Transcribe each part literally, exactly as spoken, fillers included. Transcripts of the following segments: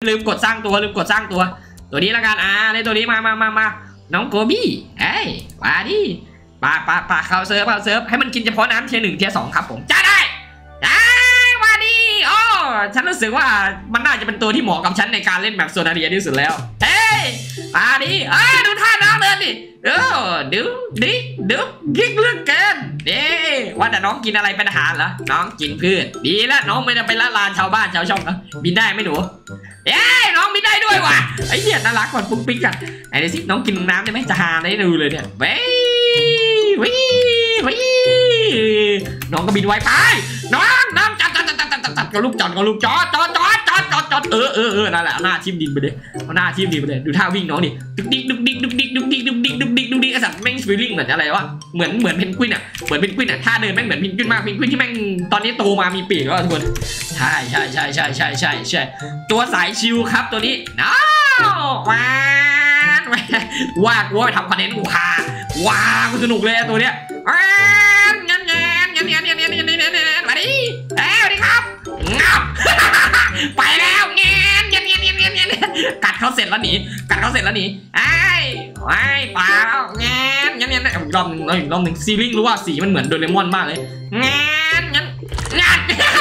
ลืมกดสร้างตัวลืมกดสร้างตัวตัวนี้ละกันอ่าในตัวนี้มามามามาน้องโกบี้เอ้ยมาดิปาปาปาเข้าเซิร์ฟเข้าเซิร์ฟให้มันกินเฉพาะน้ำเทียร์หนึ่งเทียร์สองครับผมจ้าได้ได้มาดิโอ้ฉันรู้สึกว่ามันน่าจะเป็นตัวที่เหมาะกับฉันในการเล่นแบบโซนาเรียที่สุดแล้วเฮ้ยมาดิเอ้ยดูท่าน้องเดินดิเออดูดิดูกิ๊กเลือกเกินเด้ว่าแต่น้องกินอะไรเป็นอาหารเหรอน้องกินพืชดีแล้วน้องไม่ได้ไปละลานชาวบ้านชาวช่องเหรอบินได้ไหมหนูเอ้ยน้องบินได้ด้วยว่ะไอ้เหี้ยน่ารักกว่าปุ๊กปิ๊กอะไอ้เดี๋ยวสิน้องกินน้ำได้ไหมจะหาได้ดูเลยเนี่ยเว้ยวิวิน้องก็บินไวไปน้องน้องจัดจัดจัดจัดจัดจัดกับลูกจอดกับลูกจอดจอดจอดจอดจอดจอดเออเออเออนั่นแหละหน้าทิ่มดินไปเลยเอาหน้าทิ่มดินไปเลยดูท่าวิ่งน้องดิดุกดิกดุกดิกดุกดิกดุกดิกดุกดิกดุกดิกดุกดิกไอ้สัตว์แม่งฟีลลิ่งเหมือนอะไรวะเหมือนเหมือนเพนกวินอ่ะเหมือนเพนกวินอ่ะท่าเดินแม่งเหมือนเพนกวินมากเพนกวินที่แม่งตอนนี้โตมามีปีกแล้วทุกคนใช่ใช่ใช่ใช่ใช่ใช่ใช่ตัวสายชิลครับตัวนี้น้าวว้าวว่ากูว่าทำคอนเทนต์กูฮาว้ากูสนุกเลยตัวเนี้ยว้าวงั้นงั้นงั้นงั้นงั้นงั้นงั้นงั้นมาดิเอ้ยดิครับงับไปแล้วเงี้ยเงี้ยเงี้ยเงี้ยเงี้ยเงี้ยกัดเขาเสร็จแล้วหนีกัดเขาเสร็จแล้วหนีไอ้ไอ้ป่าเงี้ยเงี้ยเงี้ยอีกรอบหนึ่งอีกรอบหนึ่งซีลิงรู้ว่าสีมันเหมือนโดเรมอนมากเลยเงี้ยเงี้ยเงี้ย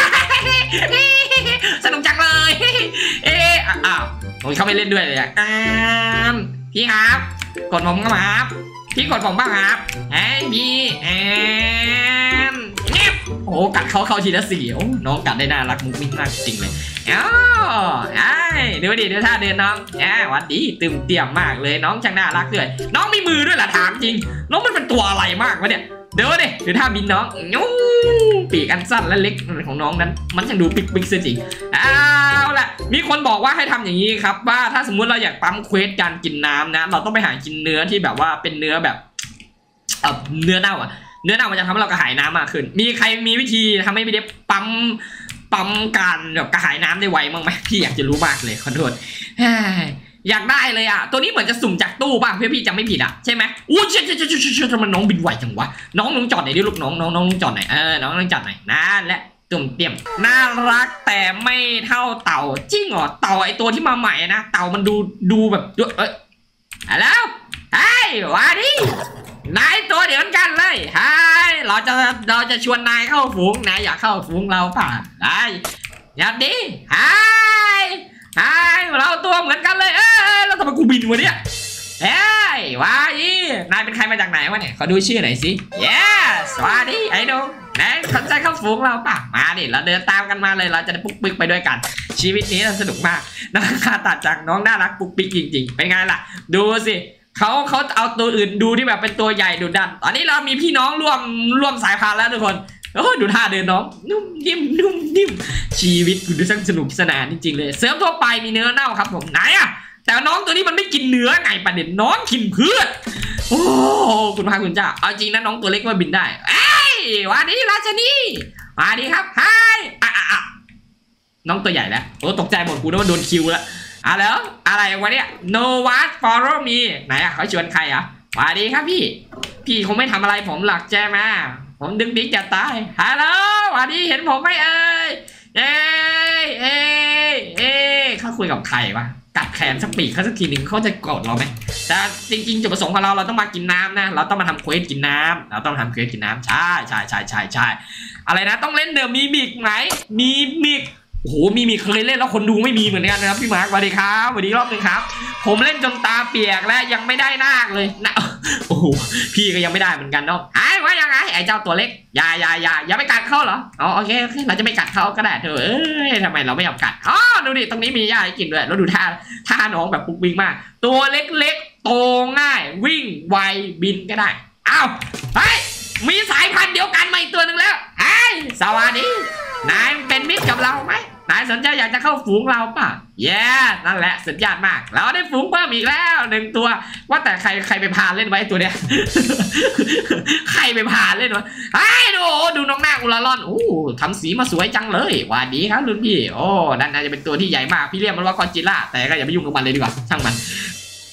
สนุกจังเลยเอ๊ะอ้าวผมเขาไม่เล่นด้วยเลยอ่ะพี่ครับกดผมก็มาครับพี่กดผมบ้างครับไอ้พี่แอนเงียบโอ้กัดเขาเข้าทีละสี่โอ้น้องกัดได้น่ารักมุ้งมิ้งมากจริงเลยอ๋อไอ้ดูดิดูท่าเดินน้องแอบวัดดีตึมเตี่ยมมากเลยน้องช่างน่ารักด้วยน้องมีมือด้วยเหรอถามจริงน้องมันเป็นตัวอะไรมากวะเนี่ยเดี๋ยวดิดูท่าบินน้องยูปีกอันสั้นและเล็กของน้องนั้นมันช่างดูปิ๊กปิ๊กจริงเอาล่ะมีคนบอกว่าให้ทำอย่างนี้ครับว่าถ้าสมมุติเราอยากปั๊มเควสการกินน้ำนะเราต้องไปหากินเนื้อที่แบบว่าเป็นเนื้อแบบเออเนื้อเน่าอะเนื้อเน่ามันจะทำให้เรากระหายน้ำมากขึ้นมีใครมีวิธีทำให้พี่เด็บปั๊มปั๊มการแบบกระหายน้ำได้ไวมั้งไหมพี่อยากจะรู้มากเลยขอโทษอยากได้เลยอ่ะตัวนี้เหมือนจะสุ่มจากตู้ป่ะเพื่อพี่จำไม่ผิดอ่ะใช่ไหมอู้เชี่ยเชี่ยเชี่ยเชี่ยทำไมน้องบินไวจังวะน้องน้องจอดไหนดิลูกน้องน้องน้องจอดไหนเออน้องน้องจอดไหนนั่นแหละตุ่มเตี่ยมน่ารักแต่ไม่เท่าเต่าจริงเหรอเต่าไอตัวที่มาใหม่นะเต่ามันดูดูแบบเอ้ยแล้วไอ้วาดินายตัวเดียวกันเลยไอ้เราจะเราจะชวนนายเข้าฝูงนายอยากเข้าฝูงเราป่ะได้อยากดิไอ้ไอ้เราตัวเหมือนกันเลยเอ้ยแล้วทำไมกูบินวะเนี่ยเฮ้ยวาดินายเป็นใครมาจากไหนวะเนี่ยขอดูชื่อหน่อยสิ yes วาดิไอ้ดูนายสนใจเข้าฝูงเราป่ะมาดิเราเดินตามกันมาเลยเราจะได้ปุ๊กปิ๊กไปด้วยกันชีวิตนี้สนุกมากน้องคาตัดจากน้องน่ารักปุ๊กปิ๊กจริงๆเป็นไงล่ะดูสิเขาเขาเอาตัวอื่นดูที่แบบเป็นตัวใหญ่ดูดันตอนนี้เรามีพี่น้องร่วมร่วมสายพันธุ์แล้วทุกคนโอ้ดูท่าเดินน้องนุ่มนิ่มนุ่มนิ่มชีวิตคุณดูสนุกสนานจริงๆเลยเสริมทั่วไปมีเนื้อเน่าครับผมไหนอะแต่น้องตัวนี้มันไม่กินเนื้อไงประเด็นน้องกินพืชโอ้คุณพาคุณจ้าเอาจริงนะน้องตัวเล็กว่าบินได้เอ้ยวันนี้ราชนีมาดีครับไฮอ่ะอ่ะน้องตัวใหญ่แล้วโอ้ตกใจหมดกูนึกว่าโดนคิวแล้วอ่ะแล้วอะไรวะเนี่ย no what follow me ไหนอะเขาชวนใครอ่ะสวัสดีครับพี่พี่คงไม่ทำอะไรผมหลักแจ้มาผมดึงบิ๊กจะตายฮัลโหลสวัสดีเห็นผมไหมเอ้ยเอ้ยเอ้ยเอ้ยเขาคุยกับใครวะกัดแขนสักปีกเขาสักทีหนึ่งเขาจะโกรธเราไหมแต่จริงๆจุดประสงค์ของเราเราต้องมากินน้ำนะเราต้องมาทำเควสกินน้ำเราต้องทำเควสกินน้ำใช่ใช่ใช่ใช่ใช่อะไรนะต้องเล่นเดอะมีมิกไหมมีมิกโอ้โหมีมีเคยเล่นแล้วคนดูไม่มีเหมือนกันนะครับพี่มาร์คสวัสดีครับสวัสดีรอบหนึ่งครับผมเล่นจนตาเปียกและยังไม่ได้นาคเลยนะโอ้โหพี่ก็ยังไม่ได้เหมือนกันเนาะไอ้ว่ายังไงไอ้เจ้าตัวเล็กอย่าอย่าอย่าอย่าไปกัดเขาเหรออ๋อโอเคโอเคเราจะไม่กัดเขาก็ได้เธอเอ้ยทำไมเราไม่ยอมกัดอ๋อดูดิตรงนี้มีหญ้าให้กินด้วยแล้วดูท่าท่าน้องแบบปุ๊กวิ่งมากตัวเล็กๆโตง่ายวิ่งไวบินก็ได้อ้าวเฮ้ยมีสายพันธุ์เดียวกันมาอีกตัวหนึ่งแล้วไอ้สวัสดีนายเป็นมิตรกับเราไหมนายสนใจอยากจะเข้าฝูงเราป่ะเย้นั่นแหละสุดยอดมากเราได้ฝูงเพิ่มอีกแล้วหนึ่งตัวว่าแต่ใครใครไปพาเล่นไว้ตัวเนี้ยใครไปพาเล่นวะไอ้ดูดูน้องหน้าอุลาลอนโอ้ทำสีมาสวยจังเลยว่าดีครับรุ่นพี่โอ้นั่นน่าจะเป็นตัวที่ใหญ่มากพี่เรียกมันว่ากอนจิล่าแต่ก็อย่าไปยุ่งกับมันเลยดีกว่าช่างมัน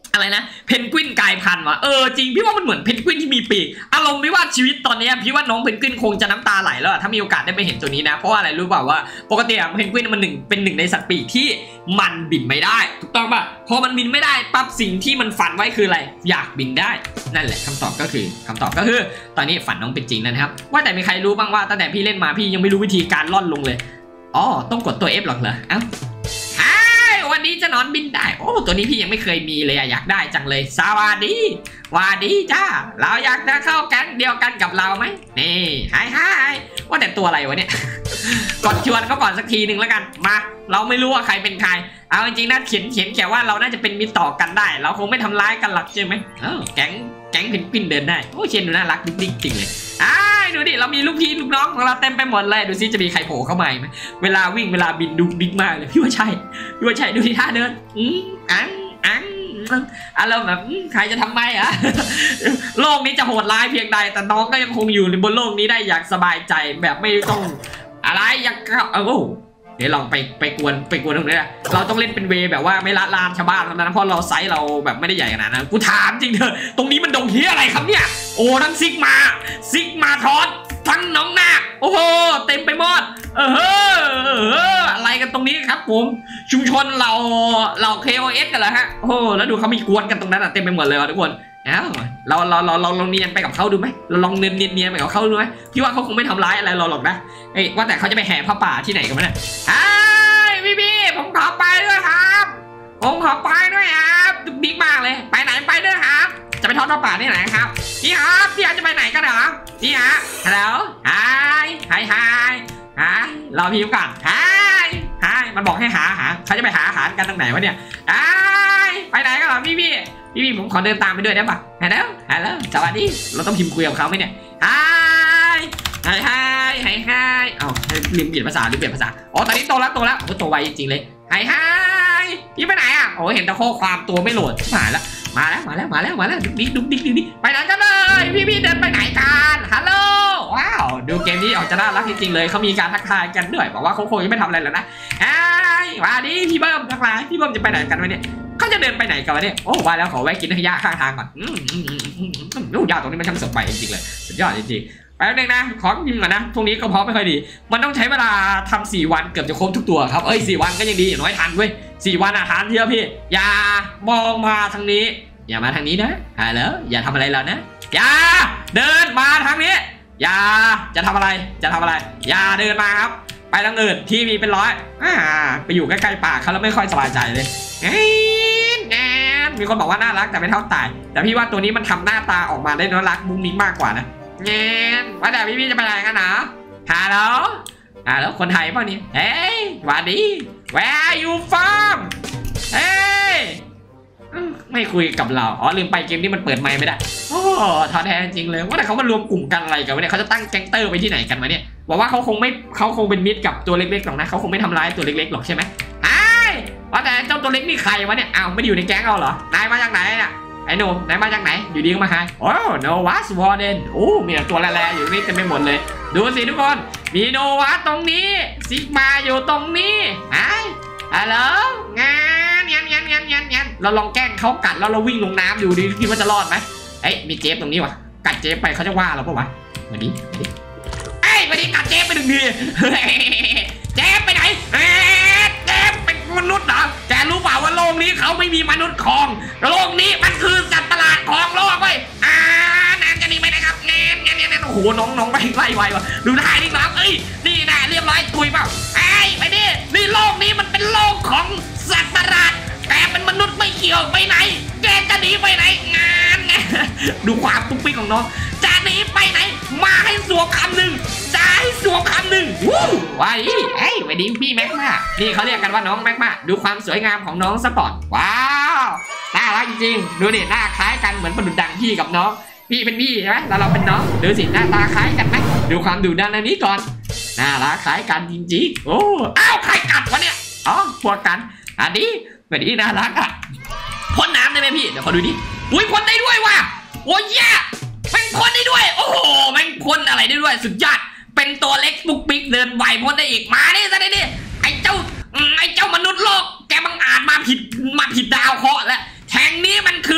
อะไรนะเพนกวินกลายพันธุ์วะเออจริงพี่ว่ามันเหมือนเพนกวินที่มีปีกอารมณ์พี่ว่าชีวิตตอนนี้พี่ว่าน้องเพนกวินคงจะน้ำตาไหลแล้วถ้ามีโอกาสได้ไปเห็นตัวนี้นะเพราะว่าอะไรรู้เปล่าว่าปกติเพนกวินมันหนึ่งเป็นหนึ่งในสัตว์ปีกที่มันบินไม่ได้ถูกต้องป่ะพอมันบินไม่ได้ปั๊บสิ่งที่มันฝันไว้คืออะไรอยากบินได้นั่นแหละคำตอบก็คือคำตอบก็คือตอนนี้ฝันน้องเป็นจริงนะครับว่าแต่มีใครรู้บ้างว่าตั้งแต่พี่เล่นมาพี่ยังไม่รู้วิธีการล่อนลงเลยอ๋อต้องกดตัว F หรอกเหรอเอ้าวันนี้จะนอนบินได้โอ้ตัวนี้พี่ยังไม่เคยมีเลยอยากได้จังเลยสวัสดีสวัสดีจ้าเราอยากจะเข้าแก๊งเดียวกันกับเราไหมนี่ไฮไฮว่าแต่ตัวอะไรวะเนี่ยกดชวนเขาก่อนสักทีหนึ่งแล้วกันมาเราไม่รู้ว่าใครเป็นใครเอาจริงๆนะเขียนเขียนแค่ว่าเราน่าจะเป็นมิตรต่อกันได้เราคงไม่ทำร้ายกันหรอกใช่ไหมเออแก๊งแก๊งเพนกวินเดินได้โอ้เชนดูน่ารักดิ๊กจริงเลยอ้าดูดิเรามีลูกพี่ลูกน้องของเราเต็มไปหมดเลยดูซิจะมีใครโผล่เข้ามาไหมเวลาวิ่งเวลาบินดูดิ๊กมากเลยพี่ว่าใช่พี่ว่าใช่ดูที่ท่าเดินอืมอังอังอารมณ์แบบใครจะทำไมอ่ะโลกนี้จะโหดร้ายเพียงใดแต่น้องก็ยังคงอยู่ในบนโลกนี้ได้อย่างสบายใจแบบไม่ต้องอะไรยังเออเดี๋ยวลองไปไปกวนไปกวนตรงนี้นะเราต้องเล่นเป็นเวแบบว่าไม่ละลานชาวบ้านนะเพราะเราไซส์เราแบบไม่ได้ใหญ่ขนาดนั้นกูถามจริงเถอะตรงนี้มันดงเฮียอะไรครับเนี่ยโอ้ทั้งซิกมาซิกมาทอสทั้งน้องนาคโอ้โหเต็มไปหมดเออเฮ้ออะไรกันตรงนี้ครับผมชุมชนเราเรา เค โอ เอส กันเหรอฮะโอ้แล้วดูเขามีกวนกันตรงนั้นอะเต็มไปหมดเลยทุกคนเอ้าเราเราเราเราลองเนียนไปกับเขาดูไหมเราลองเนียนเนียนเนียนไปกับเขาดูไหมพี่ว่าเขาคงไม่ทำร้ายอะไรเราหรอกนะเอ้ว่าแต่เขาจะไปแห่ผ้าป่าที่ไหนกันมั้ยเนี่ยไอ้พี่พี่ผมขอไปด้วยครับผมขอไปด้วยครับดุบิ๊กมากเลยไปไหนไปด้วยครับจะไปทอดผ้าป่าที่ไหนครับพี่ครับพี่จะไปไหนกันเหรอพี่ฮะฮัลโหลไฮไฮไฮฮะรอพี่ก่อนไฮไฮมันบอกให้หาหาเขาจะไปหาอาหารกันตรงไหนวะเนี่ยไอไปไหนกันเหรอพี่พี่พี่พี่ผมขอเดินตามไปด้วยได้ปะฮัลโหลฮัลโหลสวัสดีเราต้องพิมพ์คุยกับเขาไหมเนี่ยไฮไฮไฮไฮไฮเอ้าลืมเปลี่ยนภาษาลืมเปลี่ยนภาษาอ๋อตอนนี้โตแล้วโตแล้วโอ้โตไวจริงๆเลยไฮไฮพี่ไปไหนอ่ะโอ้เห็นแต่ข้อความตัวไม่โหลดมาแล้วมาแล้วมาแล้วมาแล้วมาแล้วดุ๊กดิ๊กดุ๊กดิ๊กดุ๊กดิ๊กไปไหนกันเลยพี่พี่เดินไปไหนกันฮัลโหลว้าวดูเกมนี้ออกจะน่ารักจริงๆเลยเขามีการทักทายกันด้วยบอกว่าเขาคงยังไม่ทำอะไรแล้วนะไอ้มาดิพี่เบิ้มทักทายพี่เบิ้มจะไปไหนกันวะเนี่ยเขาจะเดินไปไหนกันวะเนี่ยโอ้ว่าแล้วขอแวะกินขยะข้างทางก่อนอืมอืมอืมอืมอืมลูกยาตรงนี้มันช่างสดใสจริงๆเลยสุดยอดจริงๆแป๊บนึงนะขอกินก่อนนะตรงนี้ก็พอไม่ค่อยดีมันต้องใช้เวลาทำสี่วันเกือบจะครบทุกตัวครับเอ้ยสี่วันก็ยังดีอย่างน้อยทันเว้ยสี่วันอาหารเยอะพี่อย่ามองมาทางนี้อย่ามาทางนี้นะฮัลโหลอย่าทำอะไรเรานะอย่าเดินมาทางนี้อย่าจะทำอะไรจะทำอะไรอย่าเดินมาครับไปทางอื่นที่มีเป็นร้อยอ่าไปอยู่ใกล้ๆป่าเขาแล้วไม่ค่อยสบายใจเลยแง่มีคนบอกว่าน่ารักแต่ไม่เท่าตายแต่พี่ว่าตัวนี้มันทำหน้าตาออกมาได้น่ารักมุ้งมิ้งมากกว่านะแง่ว่าแต่พี่ๆจะไปไหนกันนะฮัลโหลฮัลโหลคนไทยเปล่านี่เฮ้ยสวัสดี Where you from เฮ้ยไม่คุยกับเราอ๋อลืมไปเกมนี้มันเปิดไมค์ไม่ได้โอ้ท้อแท้จริงเลยว่าแต่เขามารวมกลุ่มกันอะไรกันวะเนี่ยเขาจะตั้งแก๊งเตอร์ไปที่ไหนกันวะเนี่ยบอกว่าเขาคงไม่เขาคงเป็นมิตรกับตัวเล็กๆหรอกนะเขาคงไม่ทำร้ายตัวเล็กๆหรอกใช่ไหมไอ้ว่าแต่เจ้าตัวเล็กนี่ใครวะเนี่ยอ้าวไม่ได้อยู่ในแก๊งเราเหรอนายมาจากไหนอ่ะไอ้หนุ่มนายมาจากไหนอยู่ดีก็มาหาโอ้โนวัสวอร์เดนโอ้มีตัวแร่ๆอยู่นี่เต็มไปหมดเลยดูสิทุกคนมีโนวัสตรงนี้ซิกมาอยู่ตรงนี้ไอ้ฮัลโหลงานงานงานงานงานงานเราลองแกล้งเขากัดแล้วเราวิ่งลงน้ำดูดิคิดว่าจะรอดไหมเอ้ยมีเจฟตรงนี้วะกัดเจฟไปเขาจะว่าเราปะวะมาดิมาดิเอ้ยมาดิกัดเจฟไปหนึ่งทีเจฟไปไหนเจฟเป็นมนุษย์เหรอแต่รู้เปล่าว่าโลกนี้เขาไม่มีมนุษย์ครองโลกนี้มันคือสัตว์ประหลาดของโลกเว้ยอ่านานจะหนีไปไหนครับงานงานงานโอ้โหน้องน้องไปไล่ไววะดูท่านี่น้องเอ้ยนี่นะเรียบร้อยตุยเปล่าไอ้ไปดินี่โลกนี้มันเป็นโลกของสัตว์ประหลาดแต่เป็นมนุษย์ไม่เกี่ยวไปไหนแกจะหนีไปไหนงานไงดูความปุ๊กปิ๊กของน้องจะหนีไปไหนมาให้สวมคำหนึ่งจะให้สวมคำหนึ่งวู้ว้ายเอ้ยไปดิพี่แม็กมานี่เขาเรียกกันว่าน้องแม็กมาดูความสวยงามของน้องสปอร์ตว้าวน่ารักจริงๆดูดิหน้าคล้ายกันเหมือนประดุจดังพี่กับน้องพี่เป็นพี่ใช่ไหมแล้วเราเป็นน้องดูสิหน้าตาคล้ายกันไหมดูความดุดันอันนี้ก่อนน่ารักคล้ายกันจริงๆโอ้อ้าวใครกัดวะเนี่ยอ๋อพวกกันอันนี้แบบนี้น่ารักอ่ะพ่นน้ำได้ไหมพี่เดี๋ยวขอดูดิอุ้ยพ่นได้ด้วยว่ะโอ้ยแย่แม่งพ่นได้ด้วยโอ้โหแม่งพ่นอะไรได้ด้วยสุดยอดเป็นตัวเล็กปุ๊กปิ๊กเดินไวพ่นได้อีกมาดิซะดิดิไอ้เจ้าไอ้เจ้ามนุษย์โลกแกบังอาจมาผิดมาผิดดาวเคราะห์แล้วแห่งนี้มันค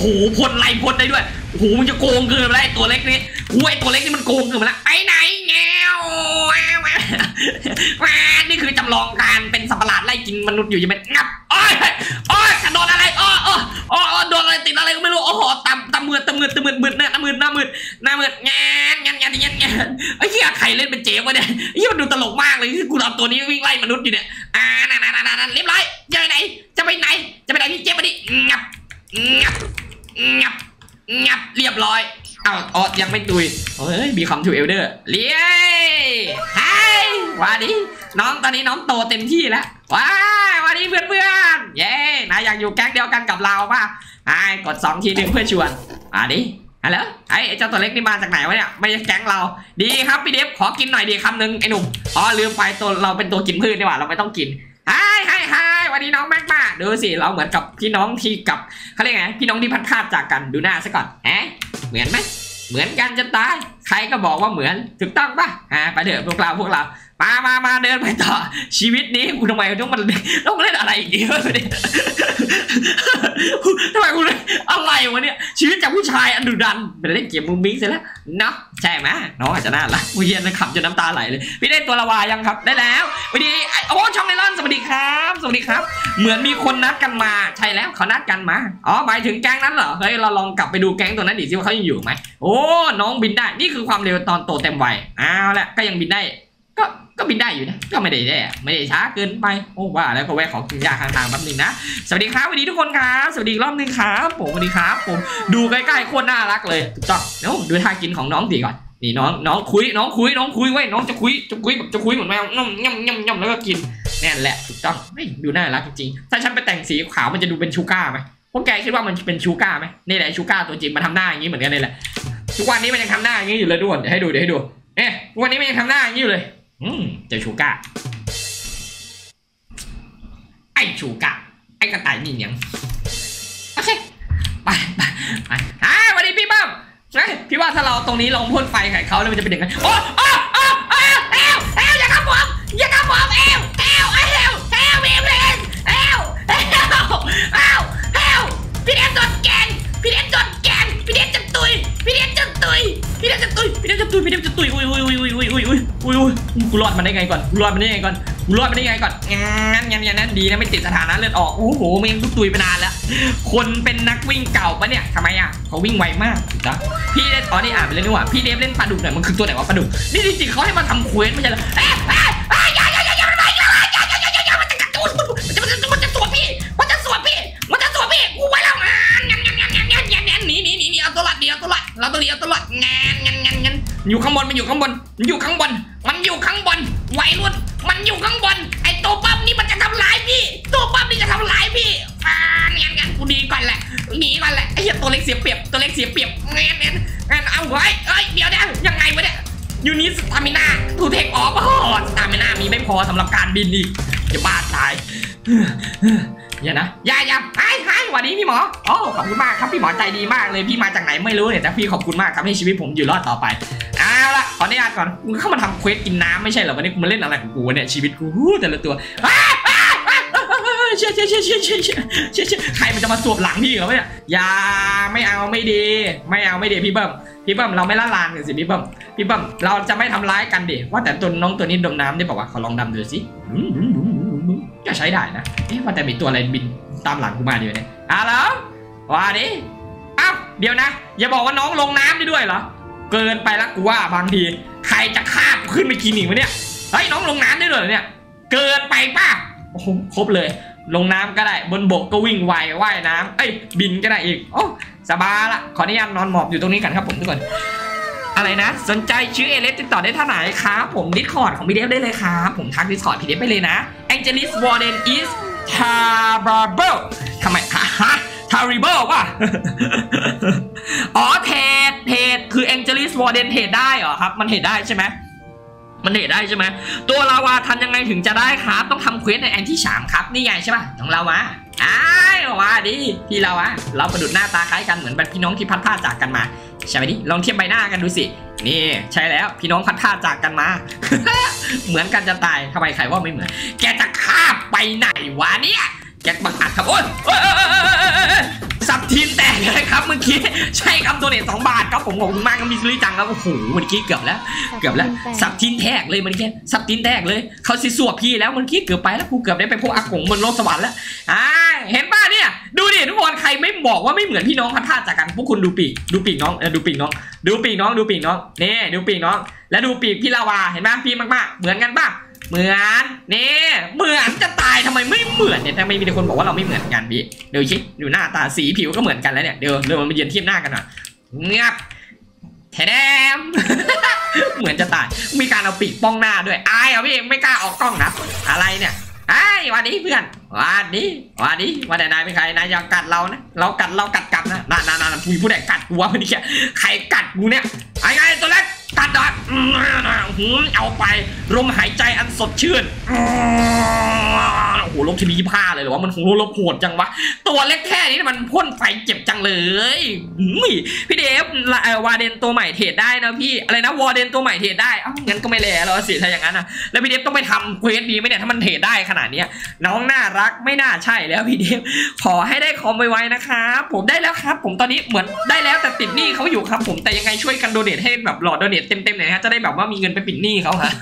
หพ่นไล่พ่นได้ด้วยโอ้โหมันจะโกงเกินไปแล้วตัวเล็กนี่โอ้ยตัวเล็กนี่มันโกงเกินไปแล้วไปไหนแง่ว้านี่คือจำลองการเป็นสัตว์ประหลาดไล่กินมนุษย์อยู่จะเป็นงับโอ้ยโอ้ยกระโดดอะไรโอ้โอ้โอ้โดนอะไรติดอะไรก็ไม่รู้โอ้โหตำตำมือตำมือตำมือมือหน้ามือหน้ามือหน้ามืองานงานงานงานงานไอ้เหี้ยใครเล่นเป็นเจ๊วะเนี่ยไอ้เหี้ยมันดูตลกมากเลยที่กูเอาตัวนี้วิ่งไล่มนุษย์อยู่เนี่ยอ่านั่นนั่นนั่นเรียบร้อยจะไปไหนจะไปไหนจะไปไหนพี่เจ๊มาดิงับงับงับงับเรียบร้อยเอาอ๋อยังไม่ตุยเฮ้ยมีคำทูเอลเดอร์เลี้ยไฮ้ว่าดิน้องตอนนี้น้องโตเต็มที่แล้วว้าวันนี้เพื่อนเพื่อนเย้นายอยากอยู่แก๊งเดียวกันกับเราป่ะไอ้กดสองทีหนึ่งเพื่อชวนอ่ะดิฮัลโหลไอ้เจ้าตัวเล็กนี่มาจากไหนวะเนี่ยไม่ใช่แก๊งเราดีครับพี่เดฟขอกินหน่อยดีคำหนึ่งไอ้หนุ่มอ๋อลืมไปตัวเราเป็นตัวกินพืชนี่หว่าเราไม่ต้องกินไฮ้ไฮ้ไฮ้วันนี้น้องแม็กมาดูสิเราเหมือนกับพี่น้องที่กับเขาเรียกไงพี่น้องที่พัดพาดจากกันดูหน้าซะก่อนแหมเหมือนไหมเหมือนกันจะตายใครก็บอกว่าเหมือนถูกต้องป่ะอ่าไปเถอะพวกเราพวกเรามามามาเดินไปต่อชีวิตนี้กูทำไมต้องมันต้องเล่นอะไรอีกวะเนี่ยทำไมกูเล่นอะไรวะเนี่ยชีวิตจากผู้ชายอันดุดันเป็นเล่นเกมมุ้งมิ้งเสร็จแล้วเนาะใช่ไหมน้องอาจจะน่ารักกูเย็นนะขำจนน้ำตาไหลเลยพี่ได้ตัวละวายังครับได้แล้วสวัสดีโอ้ช่องไอรอนสวัสดีครับสวัสดีครับเหมือนมีคนนัดกันมาใช่แล้วเขานัดกันมาอ๋อหมายถึงแก๊งนั้นเหรอเฮ้ยเราลองกลับไปดูแก๊งตัวนั้นดิซิว่าเขายังอยู่ไหมโอ้น้องบินได้นี่คือความเร็วตอนโตเต็มวัยอ้าวแหละก็ยังบินได้ก็ก็บินได้อยู่นะก็ไม่ได้แย่ไม่ได้ช้าเกินไปโอ้ว่าแล้วก็แวะขอกินยาข้างทางแป๊บนึงนะสวัสดีครับสวัสดีทุกคนครับสวัสดีอีกรอบนึงครับผมสวัสดีครับผมดูใกล้ๆโคตรน่ารักเลยถูกต้องเดี๋ยวดูท่ากินของน้องสิก่อนนี่น้องน้องคุยน้องคุยน้องคุยไว้น้องจะคุยจะคุยแบบจะคุยเหมือนแมวย่ำย่ำย่ำย่ำแล้วก็กินนี่แหละถูกต้องไม่ดูน่ารักจริงๆถ้าฉันไปแต่งสีขาวมันจะดูเป็นชูก้าไหมพวกแกคิดว่ามันเป็นชูก้าไหมนี่แหละชูก้าตัวจริงมันทำหน้าอย่างนี้เหมือนกันเลยแหละทุกวันนี้มันยังทำหน้าอย่างนี้อยู่เลยด้วยเดี๋ยวให้ดูเดี๋ยวให้ดูเอ๊ะทุกวันนี้มันยังทำหน้าอย่างนี้อยู่เลยอืมเจ้าชูก้าไอชูก้าไอกระต่ายนี่ยังโอเคไปไปไปอ่าวันนี้พี่เบิ้มเฮ้ยพี่ว่าถ้าเราตรงนี้ลองพ่นไฟใส่เขาแล้วมันจะเป็นยังไงโอ้โอ้โอ้เอวเอวเอวอย่าขับผมอย่าขับผมเอวเอวเอวเอวเอวเอวเอวเอวเอวเอวพี่เดชจดแกงพี่เดชจดแกงพี่เดชจะตุยพี่เดชจะตุยพี่เดชจะตุยพี่เดชจะตุยพี่เดชจะตุยอุ้ยอุ้ยอุ้ยอุ้ยอุ้ยอุ้ยอุ้ยอุ้ยกูรอดมันได้ไงก่อนกูรอดมันได้ไงก่อนกูรอดมันได้ไงก่อนงั้นงั้นงั้นนั้นดีนะไม่ติดสถานะเลือดออกโอ้โหมันยังตุยไปนานแล้วคนเป็นนักวิ่งเก่าปะเนี่ยทำไมอ่ะเขาวิ่งไวมากถูกต้องพี่เดชอ๋อนี่อ่านไปเลยนี่หว่าพี่เดชเล่นปลาดุกหน่อยมันคือตัวไหนวะปลาดุกนี่จริงๆเขาให้มาทำเควสไม่ใช่เหรอเอ๊ะเอ๊ะเอ๊ะอย่าอย่าอย่าอย่าอย่าอย่าอย่าอย่าอย่าอย่ามันจะกัดตูดมันจะมันจะสวมพี่มันจะสวมพี่มันจะสวมพี่กูไว้แล้วงั้นงั้นงั้นงั้นงั้นงั้นงั้นหนีหนีหนีหนีเอาตัวละเดียวตัวละเราตัวเดียวตัวละงั้นงั้นงั้นงั้นอยู่ข้างบนมันอยู่ข้างบนมันอยู่ข้างบนมันอยู่ข้างบนไวรุ่นมันอยู่ข้างบนไอ้ตัวปั๊มนี่มันจะทำร้ายพี่ตัวปั๊มนี่จะทำร้ายพี่อ่างั้นงั้นกูดีก่อนแหละหนีก่อนแหละไอ้เหี้ยตัวเล็กเสียเปรียบตัวเล็กเสียเปรียบงั้นงั้นงั้นเอาไว้เอ้ยเดี๋ยวเนี่ยยังไงวะเนี่ยยูนิสตามินาทูเทคออฟโอ้สตามินามีไม่พอสำหรับการบินอีกจะบ้าตายอย่านะอย่าอย่าหายหายวันนี้พี่หมอโอ้ขอบคุณมากครับพี่หมอใจดีมากเลยพี่มาจากไหนไม่รู้เนี่ยแต่พี่ขอบคุณมากทำให้ชีวิตผมอยู่รอดต่อไปเอาละขออนุญาตก่อนมึงเข้ามาทำเควสกินน้ำไม่ใช่เหรอวันนี้กูมาเล่นอะไรของกูเนี่ยชีวิตกูแต่ละตัวเชี่ยเชี่ยเชี่ยเชี่ยเชี่ยเชี่ยเชี่ยเชี่ยใครมันจะมาสวบหลังพี่เหรอเนี่ยอย่าไม่เอาไม่ดีไม่เอาไม่ดีพี่เบิ้มพี่เบิ้มเราไม่ละลานกันสิพี่เบิ้มพี่เบิ้มเราจะไม่ทำร้ายกันดิว่าแต่ตัวน้องตัวนี้ดมน้ำได้บอกว่าขอลองดำดูสิก็ใช้ได้นะเอ๊ะว่าแต่มีตัวอะไรบินตามหลังกูมาเดี๋ยวนี้อ่ะแล้วว่าดิอ้าวเดี๋ยวนะอย่าบอกว่าน้องลงน้ำได้ด้วยเหรอเกินไปแล้วกูว่าบางทีใครจะฆ่ากูขึ้นไปกินอีกวะเนี่ยเฮ้ยน้องลงน้ำได้ด้วยเหรอเนี่ยเกินไปป่ะโอ้โหครบเลยลงน้ำก็ได้บนบกก็วิ่งไวว่ายน้ำเอ้ยบินก็ได้อีกโอ้สบายละขออนุญาตนอนหมอบอยู่ตรงนี้กันครับผมทุกคนอะไรนะสนใจชื่อเอเลสติดต่อได้ท่าไหนครับผมดิสคอร์ดของพี่เดฟได้เลยครับผมทักดิสคอร์ดพี่เดฟไปเลยนะ Angelis Warden is terrible ทำไมฮะ terrible ว่ะอ๋อเทรดเทรดคือ Angelis Warden เทรดได้เหรอครับมันเทรดได้ใช่ไหมมันเทรดได้ใช่ไหมตัวลาวาทันยังไงถึงจะได้ครับต้องทำเควสในแอนที่สามครับนี่ไงใช่ป่ะของลาวาอ้ายว่าดิพี่ลาวาเราประดุจหน้าตาคล้ายกันเหมือนเป็นพี่น้องที่พัดพาจากกันมาใช่ไหมดิลองเทียบใบหน้ากันดูสินี่ใช่แล้วพี่น้องพัดพาจากกันมา เหมือนกันจะตายทำไมใครว่าไม่เหมือนแกจะข้าไปไหนวะเนี่ยแกบังอาจครับโอ๊ยสับทีนแตกเลยครับเมื่อกี้ใช่ครับโดเนทสองบาทครับผมขอบคุณมากครับมิสลิจังครับโอ้โหเมื่อกี้เกือบแล้วเกือบแล้วสับทีนแตกเลยเมื่อกี้สับทีนแตกเลยเขาสิสวบพี่แล้วเมื่อกี้เกือบไปแล้วกูเกือบได้ไปพวกอากงบนโลกสวรรค์แล้วอ่าเห็นป่ะเนี่ยดูดิทุกคนใครไม่บอกว่าไม่เหมือนพี่น้องพัดพาจากกันพวกคุณดูปีกดูปีกน้องดูปีกน้องดูปีกน้องดูปีกน้องนี่ดูปีกน้องแล้วดูปีกพี่ลาวาเห็นไหมพี่มากๆเหมือนกันป่ะเหมือนนี่เหมือนจะตายทำไมไม่เหมือนเนี่ยทำไมมีแต่คนบอกว่าเราไม่เหมือนกันพี่เดี๋ยวชิดูหน้าตาสีผิวก็เหมือนกันแล้วเนี่ยเดี๋ยวเดี๋ยวมันมาเยือนเทียบหน้ากันหน่อยเงียบแถม เหมือนจะตายมีการเอาปีกป้องหน้าด้วยอายเอาพี่ไม่กล้าออกกล้องนะอะไรเนี่ยไอ้วันนี้เพื่อนวันนี้วันนี้วันไหนนายเป็นใครนายอยากกัดเรานะเรากัดเรากัดกลับนะนานๆๆผู้ใดกัดกูวะไม่ได้แค่ใครกัดกูเนี่ยไอ้ไงตัวเล็กกัดดอดเอาไปลมหายใจอันสดชื่นโอ้โหลมทีนี้ผ้าเลยหรอวะมันโหลมโหดจังวะตัวเล็กแค่นี้มันพ่นไฟเจ็บจังเลยพี่เดฟวาเดนตัวใหม่เทรดได้นะพี่อะไรนะวอร์เดนตัวใหม่เทรดได้อ้าวงั้นก็ไม่แลแล้วสิถ้าอย่างนั้นนะแล้วพี่เดฟต้องไปทำเควสดีไหมเนี่ยถ้ามันเทรดได้ขนาดนี้น้องน่ารักไม่น่าใช่แล้วพี่เดฟขอให้ได้คอมไวๆนะครับผมได้แล้วครับผมตอนนี้เหมือนได้แล้วแต่ติดหนี้เขาอยู่ครับผมแต่ยังไงช่วยกันโดเนทให้แบบหลอดโดเนทเต็มๆหน่อยฮะจะได้แบบว่ามีเงินไปปิดหนี้เขาฮะ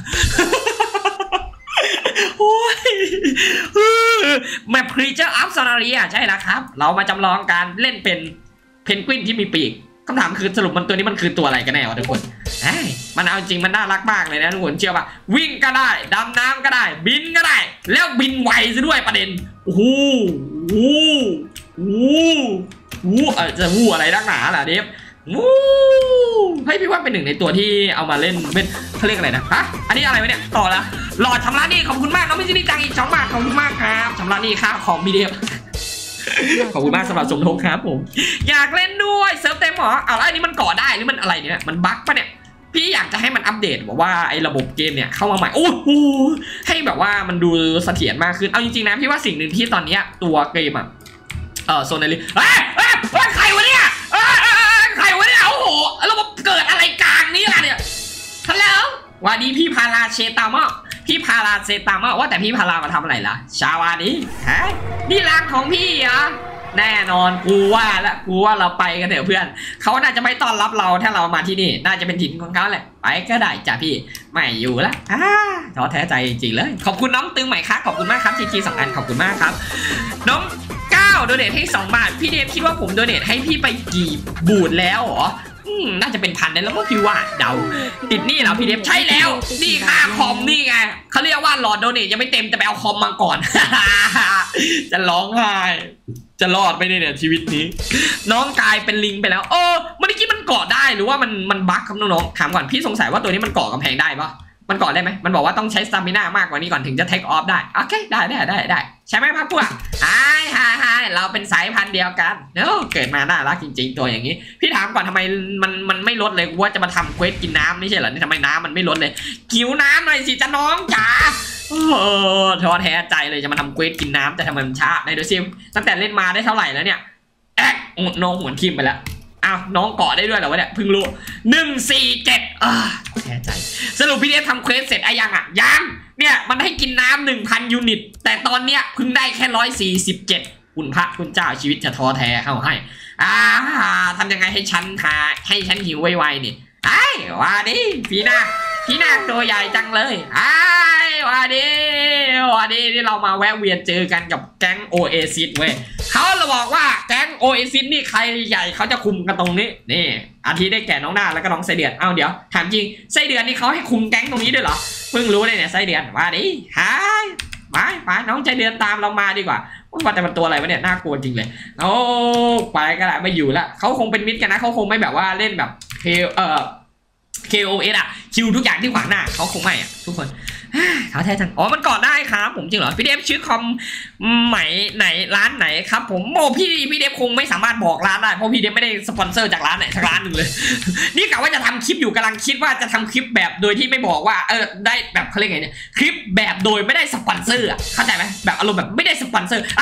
โอ้ยแมปครีเจอร์อัพซานารีอ่ะใช่แล้วครับเรามาจำลองการเล่นเป็นเพนกวินที่มีปีกคำถามคือสรุปมันตัวนี้มันคือตัวอะไรกันแน่วะทุกคนเฮ้ยมันเอาจริงมันน่ารักมากเลยนะทุกคนเชื่อป่ะวิ่งก็ได้ดำน้ำก็ได้บินก็ได้แล้วบินไวซะด้วยประเด็นโอ้โหโอ้โหโอ้โหเออจะวู้อะไรนักหนาล่ะเดฟวู้ให้พี่ว่าเป็นหนึ่งในตัวที่เอามาเล่นเป็นเขาเรียกอะไรนะฮะอันนี้อะไรวะเนี่ยต่อละหลอดชำระหนี้ขอบคุณมากน้องมิจินิจังอีกสองบาทขอบคุณมากครับชำระหนี้ค่าของมีเดฟขอบคุณมากสำหรับสมทบครับผมอยากเล่นด้วยเซิร์ฟเต็มหรอเอาแล้วอันนี้มันก่อได้หรือมันอะไรเนี่ยมันบั๊กปะเนี่ยพี่อยากจะให้มันอัปเดตบอกว่าไอ้ระบบเกมเนี่ยเข้ามาใหม่โอ้โหให้แบบว่ามันดูเสถียรมากขึ้นเอาจริงๆนะพี่ว่าสิ่งหนึ่งที่ตอนนี้ตัวเกมอะเออโซนลิเฮ้ยเฮ้ยใครวะเนี่ยใครวะเนี่ยโอ้โหระบบเกิดอะไรกลางนี้ล่ะเนี่ยฮัลโหลวันนี้พี่พาราเชตามะพี่พาราเซตามะว่าแต่พี่พารามาทำอะไรล่ะชาวานี้ฮะนี่รักของพี่เหรอแน่นอนกูว่าละกูว่าเราไปกันเถอะเพื่อนเขาน่าจะไม่ต้อนรับเราถ้าเรามาที่นี่น่าจะเป็นถิ่นของเขาแหละไปก็ได้จ้ะพี่ไม่อยู่ละอ่าท้อแท้ใจจริงๆเลยขอบคุณน้องตึงใหม่ครับขอบคุณมากครับทีทีสองอันขอบคุณมากครับน้องก้าวโดเนทให้สองบาทพี่เดฟคิดว่าผมโดเนทให้พี่ไปกี่บูทแล้วหรอน่าจะเป็นพันได้แล้วก็พี่ว่าเดาติดนี่เหรอพี่เดฟใช่แล้วนี่ค่าคอมนี่ไงเขาเรียกว่าหลอดโดเนทยังไม่เต็มแต่ไปเอาคอมมาก่อน จะร้องไห้จะรอดไปเนี่ยชีวิตนี้น้องกลายเป็นลิงไปแล้วเออเมื่อกี้มันเกาะได้หรือว่ามันมันบั๊กครับน้องๆถามก่อนพี่สงสัยว่าตัวนี้มันเกาะกำแพงได้ปะมันเกาะได้ไหมมันบอกว่าต้องใช้สตามิน่ามากกว่านี้ก่อนถึงจะเทคออฟได้โอเคได้ได้ได้ได้ใช่ไหมพักพวกไอ้ไอ้ไอ้เราเป็นสายพันธุ์เดียวกันเนอะเกิดมาน่ารักจริงๆตัวอย่างนี้พี่ถามก่อนทำไมมันมันไม่ลดเลยว่าจะมาทำเควสกินน้ำไม่ใช่เหรอนี่ทำไมน้ำมันไม่ลดเลยหิวน้ำหน่อยสิจ้าน้องจ๋าเออท้อแท้ใจเลยจะมาทำเควสกินน้ำแต่ทำไมมันช้าในดูซิตั้งแต่เล่นมาได้เท่าไหร่แล้วเนี่ยแอ๊กน้องหัวทิ่มไปแล้วอ้าวน้องเกาะได้ด้วยเหรอวะเนี่ยเพิ่งรู้หนึ่งสี่เจ็ดอ่าแท้ใจสรุปพี่เดฟทำเควสเสร็จไอ้ยังอ่ะยังเนี่ยมันให้กินน้ำหนึ่งพันยูนิตแต่ตอนเนี้ยเพิ่งได้แค่ร้อยสี่สิบเจ็ดคุณพระคุณเจ้าชีวิตจะท้อแท้เข้าให้อ่าทำยังไงให้ฉันหาให้ฉันหิวไวๆนี่ไอ้ว่าดิพี่นาพี่นาตัวใหญ่จังเลยไอ้ว่าดิว่าดิที่เรามาแวะเวียนเจอกันกับแก๊งโอเอซิสเว้ยเขาเราบอกว่าแก๊งโอเอซิสนี่ใครใหญ่เขาจะคุมกันตรงนี้นี่อาทิได้แก่น้องหน้าแล้วก็น้องไส้เดือนเอาเดี๋ยวถามจริงไส้เดือนนี่เขาให้คุมแก๊งตรงนี้ด้วยเหรอเพิ่งรู้เลยเนี่ยไส้เดือนว่าดิหายไปไปน้องใจเดือนตามเรามาดีกว่าว่าแต่มันตัวอะไรวะเนี่ยน่ากลัวจริงเลยโอ้ไปก็ได้ไม่อยู่แล้วเขาคงเป็นมิตรกันนะเขาคงไม่แบบว่าเล่นแบบเคเอ่อ เค โอ เอส อ่ะคิวทุกอย่างที่ขวางหน้าเขาคงไม่อ่ะทุกคนเขาแท้จังอ๋อมันก่อนได้ครับผมจริงเหรอพี่เดฟชื่อคอมไหนไหนร้านไหนครับผมโมพี่พี่เดฟคงไม่สามารถบอกร้านได้เพราะพี่เดฟไม่ได้สปอนเซอร์จากร้านไหนสักร้านหนึ่งเลยนี่กะว่าจะทำคลิปอยู่กำลังคิดว่าจะทำคลิปแบบโดยที่ไม่บอกว่าเออได้แบบเขาเรียกไงเนี่ยคลิปแบบโดยไม่ได้สปอนเซอร์อ่ะเข้าใจไหมแบบอารมณ์แบบไม่ได้สปอนเซอร์อ่ะ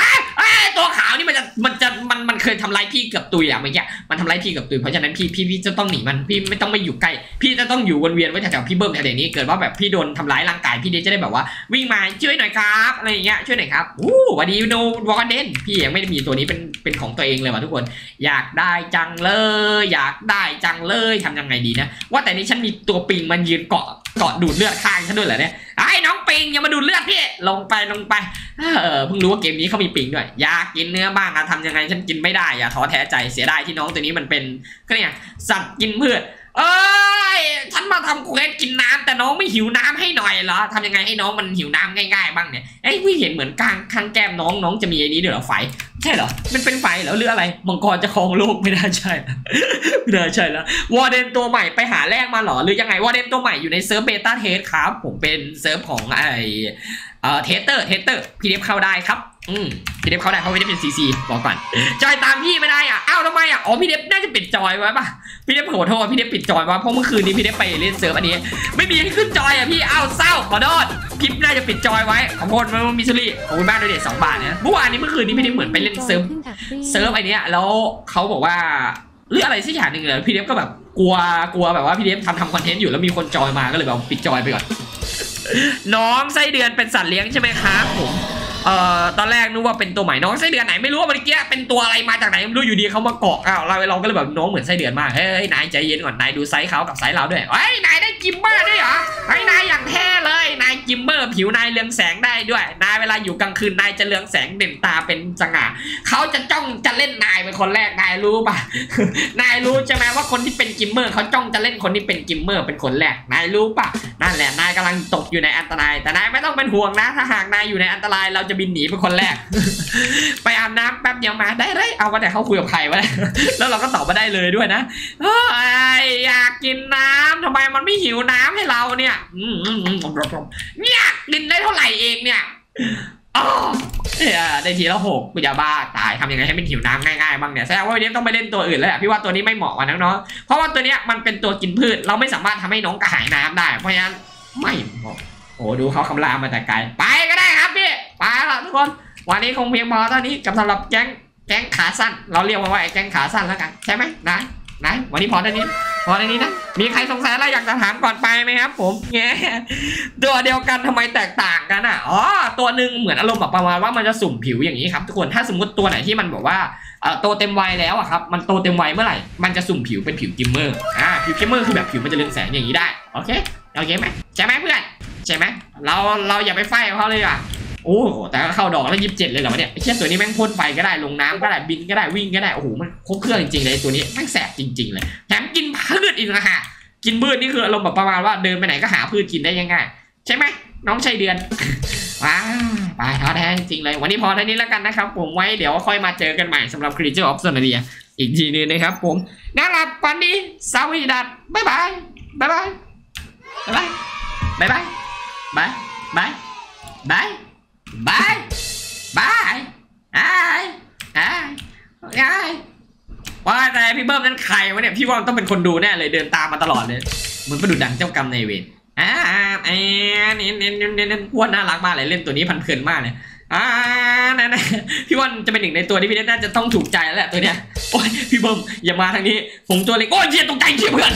ตัวขาวนี่มันจะมันจะมันมันเคยทำร้ายพี่เกือบตุยอะเมื่อกี้มันทำร้ายพี่เกือบตุยเพราะฉะนั้นพี่พี่พี่จะต้องหนีมันพี่ไม่ต้องไปอยู่ใกล้พี่จะต้องอยู่วนเวียนไว้แถวๆพี่เบิ้มแถวๆนี้เกิดว่าแบบพี่โดนทำร้ายร่างกายพี่เดจะได้แบบว่าวิ่งมาช่วยหน่อยครับอะไรอย่างเงี้ยช่วยหน่อยครับอู้วันนี้โนวอร์เดนพี่ยังไม่ได้มีตัวนี้เป็นเป็นของตัวเองเลยว่ะทุกคนอยากได้จังเลยอยากได้จังเลยทำยังไงดีนะว่าแต่นี้ฉันมีตัวปิงมันยืนเกาะเกาะดูดเลือดข้างฉันด้วยเหรอเนี่ยไอ้น้องปิงอย่ามาดูดเลือดพี่ลงไปลงไปเออเพิ่งรู้ว่าเกมนี้เขามีปิงด้วยอยากกินเนื้อบ้างอะทำยังไงฉันกินไม่ได้อย่าท้อแท้ใจเสียดายที่น้องตัวนี้มันเป็นก็เนี่ยสัตว์กินพืชเอ้ยฉันมาทำเควสกินน้ำแต่น้องไม่หิวน้ำให้หน่อยเหรอทำยังไงให้น้องมันหิวน้ำง่ายๆบ้างเนี่ยเอ้ยพี่เห็นเหมือนกลางข้างแก้มน้องน้องจะมีไอ้นี้ด้วยเหรอไฟใช่เหรอมันเป็นไฟเหรอหรืออะไรมังกรจะครองโลกไม่ได้ใช่ไม่ได้ใช่แล้ววอร์เดนตัวใหม่ไปหาแรกมาเหรอหรือยังไงวอร์เดนตัวใหม่อยู่ในเซิร์ฟเบต้าเทสครับผมเป็นเซิร์ฟของไอเอ่อเทสเตอร์เทสเตอร์พีดีเอฟเข้าได้ครับอืมพี่เดฟเข้าได้เพราะพี่เดฟเป็นซีซีบอกก่อนจอยตามพี่ไม่ได้อ่ะอ้าวทำไมอ่ะอ๋อพี่เดฟน่าจะปิดจอยไว้ป่ะพี่เดฟขอโทษพี่เดฟปิดจอยไว้เพราะเมื่อคืนนี้พี่เดฟไปเล่นเซิร์ฟอันนี้ไม่มีให้ขึ้นจอยอ่ะพี่อ้าวเศร้าขอโทษพี่น่าจะปิดจอยไว้ขอโทษมันมิสซิลี่ขอบคุณบ้านด้วยเด็ดสองบาทนะเมื่อวานนี้เมื่อคืนนี้พี่เดฟเหมือนไปเล่นเซิร์ฟเซิร์ฟไอเนี้ยแล้วเขาบอกว่าหรืออะไรสักอย่างหนึ่งเลยพี่เดฟก็แบบกลัวกลัวแบบว่าพี่เดฟทำทำคอนเทนต์อยู่แล้วมีคนจอยมาก็เลยแบบปิดจอยไปก่อนน้องไส้เดือนเป็นสัตว์เลี้ยงใช่ไหมครับผมเอ่อตอนแรกนึกว่าเป็นตัวใหม่น้องไส้เดือนไหนไม่รู้ว่าเมื่อกี้เป็นตัวอะไรมาจากไหนไม่รู้อยู่ดีเขามาเกาะอ้าวเราเราก็เลยแบบน้องเหมือนไส้เดือนมากเฮ้ยนายใจเย็นก่อนนายดูไซส์เขากับไซส์เราด้วยเฮ้ยนายได้กิมเมอร์ด้วยเหรอเฮ้ยนายอย่างแท้เลยนายกิมเมอร์ผิวนายเรืองแสงได้ด้วยนายเวลาอยู่กลางคืนนายจะเรืองแสงเด่นตาเป็นสง่าเขาจะจ้องจะเล่นนายเป็นคนแรกนายรู้ป่ะ นายรู้ใช่ไหมว่าคนที่เป็นกิมเมอร์เขาจ้องจะเล่นคนที่เป็นกิมเมอร์เป็นคนแรกนายรู้ป่ะนั่นแหละนายกำลังตกอยู่ในอันตรายแต่นายไม่ต้องเป็นห่วงนะถ้าหากนายอยู่ในอันตรายเราจะบินหนีเป็นคนแรก ไปอาบน้ำแป๊บเดียวมาได้เลยเอาว่าแต่เขาคุยกับใครวะ แล้วเราก็ตอบมาได้เลยด้วยนะเฮ้ยอยากกินน้ำทำไมมันไม่หิวน้ำให้เราเนี่ยเนี่ยกินได้เท่าไหร่เองเนี่ยอ๋อได้ทีละหกกูจะบ้าตายทำยังไงให้มันหิวน้ำง่ายๆบ้างเนี่ยแสดงว่าวันนี้ต้องไปเล่นตัวอื่นแล้วพี่ว่าตัวนี้ไม่เหมาะกับน้องๆเพราะว่าตัวนี้มันเป็นตัวกินพืชเราไม่สามารถทำให้น้องกระหายน้ำได้เพราะฉะนั้นไม่เหมาะโอ้ดูเขาคำรามมาแต่ไกลไปก็ได้ครับพี่ไปละทุกคนวันนี้คงเพียงพอเท่านี้กับสำหรับแก๊งแก๊งขาสั้นเราเรียกว่าไอ้แก๊งขาสั้นแล้วกันใช่ไหมนายนายวันนี้พอเท่านี้พอเท่านี้นะมีใครสงสัยอะไรอยากจะถามก่อนไปไหมครับผมแง่ตัวเดียวกันทำไมแตกต่างกันอ่ะอ๋อตัวหนึ่งเหมือนอารมณ์แบบประมาณว่ามันจะสุ่มผิวอย่างนี้ครับทุกคนถ้าสมมติตัวไหนที่มันบอกว่าเอ่อโตเต็มวัยแล้วอะครับมันโตเต็มวัยเมื่อไหร่มันจะสุ่มผิวเป็นผิวกิมเมอร์อ่าผิวกิมเมอร์คือแบบผิวมันจะเรืองแสงอย่างนี้ได้โอเคโอเคไหมใช่ไหมเพื่อนใช่ไหมเราเราอย่าไปไฟเขาเลยอ่ะโอ้แต่ก็เข้าดอกแล้วยี่สิบเจ็ดเลยเหรอเนี่ยไอ้เชี่ยตัวนี้แม่งพ่นไฟก็ได้ลงน้ำก็ได้บินก็ได้วิ่งก็ได้โอ้โหมันครบเครื่องจริงๆเลยตัวนี้แม่งแสบจริงๆเลยแถมกินพืชอีกนะฮะกินพืชนี่คืออารมณ์แบบประมาณว่าเดินไปไหนก็หาพืชกินได้ง่ายๆใช่ไหมน้องชายเดือนว้าไปท้อแท้จริงๆเลยวันนี้พอเท่านี้แล้วกันนะครับผมไว้เดี๋ยวค่อยมาเจอกันใหม่สำหรับ Creature of Sonaria อีกทีนึงนะครับผมน่ารักปันดีสวีดัตบ๊ายบายบ๊ายบายบ๊ายบายบ๊ายบายบายบายบายบายบายไอ้ไอ้ว่าแต่พี่เบิ้มนั้นใครวะเนี่ยพี่ว่าต้องเป็นคนดูแน่เลยเดินตามมาตลอดเลยเหมือนประดุจดังเจ้ากรรมในเวรอ่าไอ้นี่นี่นี่นี่พวกน่ารักมากเลยเล่นตัวนี้พันเพลินมากเลยอ่านั่นพี่ว่าจะเป็นหนึ่งในตัวที่พี่น่าจะต้องถูกใจแล้วแหละตัวเนี้ยโอ้ยพี่เบิ้มอย่ามาทางนี้ผมตัวเล็กโอ้ยเจี๊ยตกใจเจี๊ยเพื่อน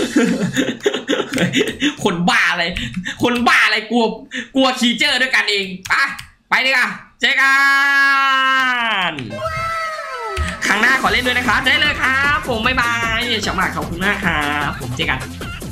คนบ้าอะไรคนบ้าอะไรกลัวกลัวคีเจอร์ด้วยกันเองอ่ะไปดีกว่าเจอกันครั้งหน้าขอเล่นด้วยนะครับได้เลยครับผมบ๊ายบายชาวมากขอบคุณมากครับผมเจอกัน